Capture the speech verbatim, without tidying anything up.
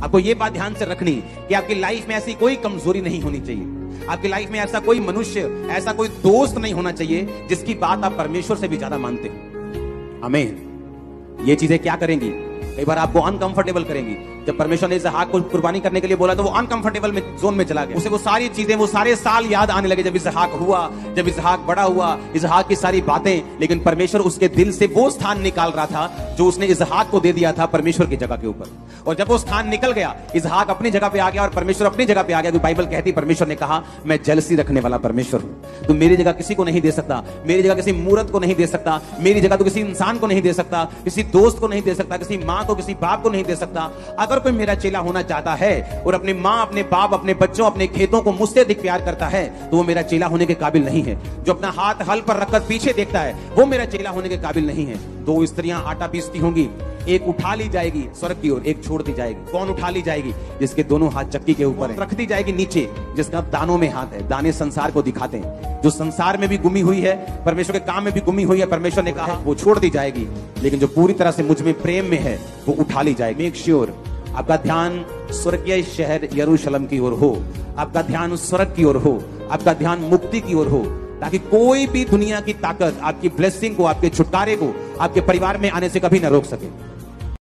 आपको ये बात ध्यान से रखनी कि आपकी लाइफ में ऐसी कोई कमजोरी नहीं होनी चाहिए। आपकी लाइफ में ऐसा कोई मनुष्य, ऐसा कोई दोस्त नहीं होना चाहिए जिसकी बात आप परमेश्वर से भी ज्यादा मानते हो। आमीन। ये चीजें क्या करेंगी? कई बार आपको अनकंफर्टेबल करेंगी। जब परमेश्वर ने इसहाक को कुर्बानी करने के लिए बोला तो वो अनकंफर्टेबल में जोन में चला गया। उसे वो सारी चीजें, वो सारे साल याद आने लगे जब इसहाक हुआ, जब इसहाक बड़ा हुआ, इसहाक की सारी बातें। लेकिन परमेश्वर उसके दिल से वो स्थान निकाल रहा था जो उसने इसहाक को दे दिया था परमेश्वर की जगह के ऊपर। और जब वो स्थान निकल गया, इसहाक अपनी जगह पे आ गया और परमेश्वर अपनी जगह पे आ गया। तो बाइबल कहती, परमेश्वर ने कहा, मैं जेलसी रखने वाला परमेश्वर हूं। तू मेरी जगह किसी को नहीं दे सकता, मेरी जगह किसी मूर्त को नहीं दे सकता, मेरी जगह तो किसी इंसान को नहीं दे सकता, किसी दोस्त को नहीं दे सकता, किसी माँ को, किसी बाप को नहीं दे सकता। अगर कोई मेरा चेला होना चाहता है और अपनी माँ, अपने बाप, अपने बच्चों, अपने खेतों को मुझसे अधिक प्यार करता है तो वो मेरा चेला होने के काबिल नहीं है। जो अपना हाथ हल पर रखकर पीछे देखता है वो मेरा चेला होने के काबिल नहीं है। दो स्त्रियां आटा पीसती होंगी, एक उठा ली जाएगी स्वर्ग की ओर, एक छोड़ दी जाएगी। कौन उठा ली जाएगी? जिसके दोनों हाथ चक्की के ऊपर है। रख दी जाएगी नीचे, जिसका दानों में हाथ है। दाने संसार को दिखाते हैं। जो संसार में भी गुमी हुई है, परमेश्वर के काम में भी गुमी हुई है, परमेश्वर ने कहा वो छोड़ दी जाएगी। लेकिन जो पूरी तरह से मुझ में प्रेम में है वो उठा ली जाएगी। मेक श्योर आपका ध्यान स्वर्गीय शहर यरूशलेम की ओर हो, आपका ध्यान स्वर्ग की ओर हो, आपका ध्यान मुक्ति की ओर हो, ताकि कोई भी दुनिया की ताकत आपकी ब्लेसिंग को, आपके छुटकारे को, आपके परिवार में आने से कभी ना रोक सके।